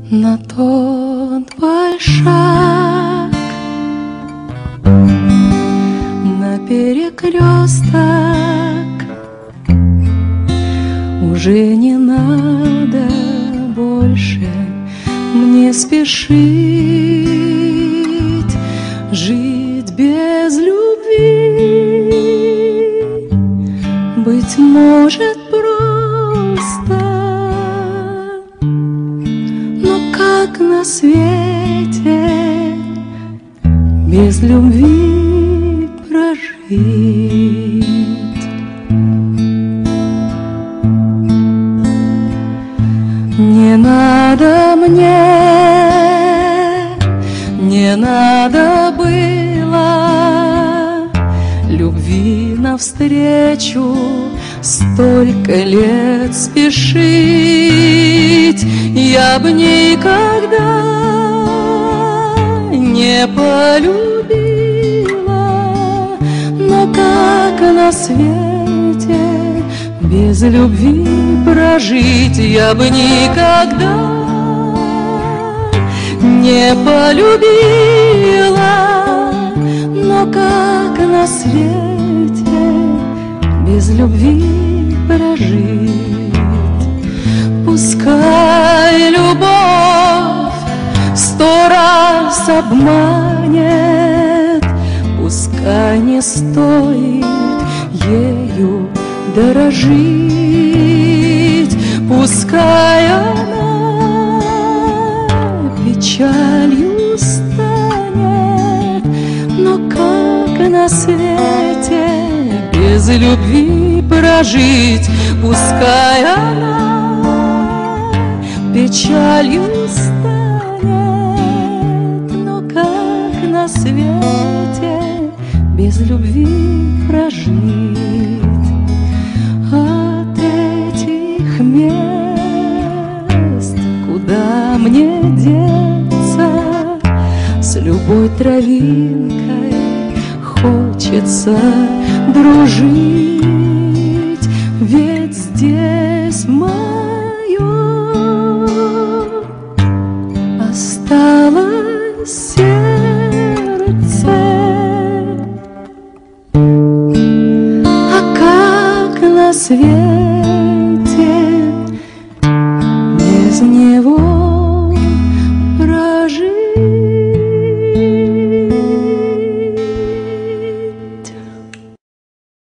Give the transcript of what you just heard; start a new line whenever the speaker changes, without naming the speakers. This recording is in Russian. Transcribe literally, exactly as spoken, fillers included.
на тот твой шаг, на перекресток. Уже не надо больше мне спешить, жить без любви. Быть может просто, но как на свете без любви прожить? Не надо мне, не надо было любви навстречу столько лет спешить. Я б никогда не полюбила, но как на свете без любви прожить? Я бы никогда не полюбила, но как на свете без любви прожить? Пускай любовь сто раз обманет, пускай не стоит ею дорожить, пускай она печалью станет, но как на свете без любви прожить? Пускай она печалью станет, но как на свете без любви прожить? От этих мест куда мне деться? С любой травинкой хочется дружить, ведь здесь мое осталось сердце. А как на свете